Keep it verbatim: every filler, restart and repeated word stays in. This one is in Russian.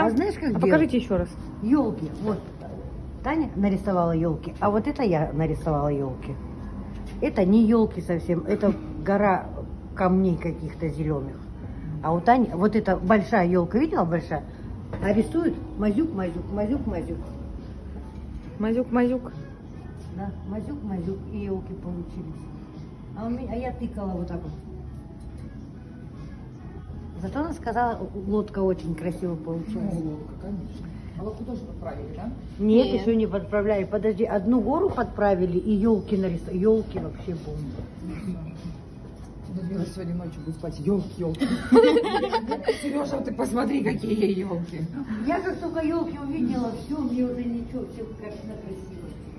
А знаешь, как А делать? покажите еще раз. Елки. Вот Таня нарисовала елки, а вот это я нарисовала елки. Это не елки совсем, это гора камней каких-то зеленых. А у Тани вот эта большая елка, видела большая? А рисует мазюк-мазюк, мазюк-мазюк. Мазюк-мазюк. Да, мазюк-мазюк, и елки получились. А, у меня, а я тыкала вот так вот. Зато она сказала, лодка очень красиво получилась. Ну, лодка, конечно. А вы художник отправили, да? Нет, Нет. еще не подправляли. Подожди, одну гору подправили и елки нарисовали. Елки вообще бомба. Людмила сегодня ночью будет спать. Елки, елки. Сережа, ты посмотри, какие елки. Я как только елки увидела, все, мне уже ничего, все картина красивая.